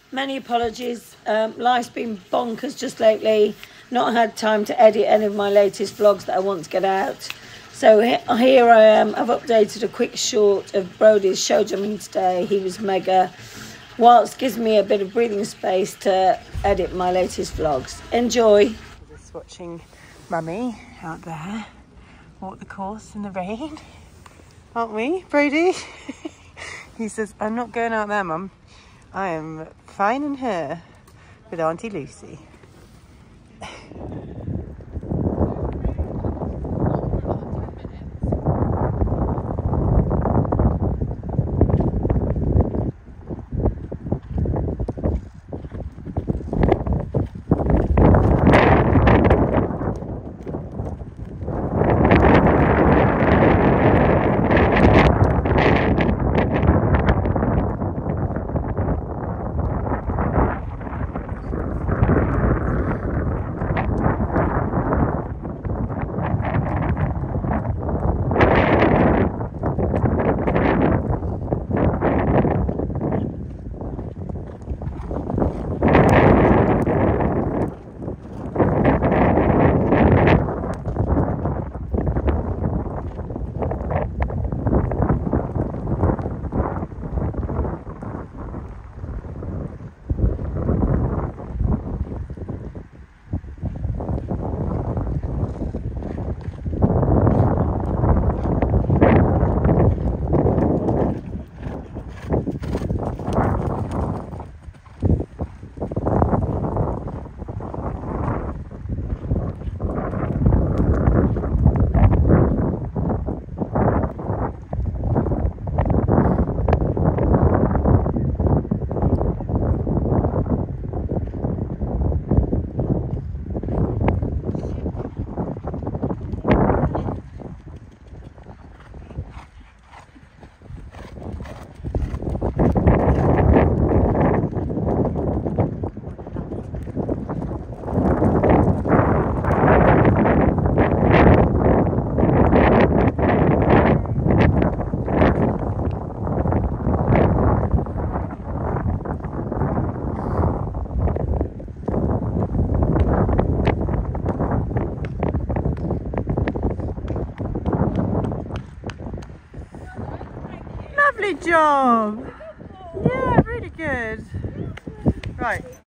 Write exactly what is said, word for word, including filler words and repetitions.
many apologies. Um, life's been bonkers just lately. Not had time to edit any of my latest vlogs that I want to get out. So here I am. I've updated a quick short of Brody's show jumping today. He was mega. Whilst gives me a bit of breathing space to edit my latest vlogs. Enjoy. Just watching Mummy out there walk the course in the rain. Aren't we, Brody? He says, I'm not going out there, Mum. I am fine in here with Auntie Lucy. Lovely job! Yeah, really good. Right.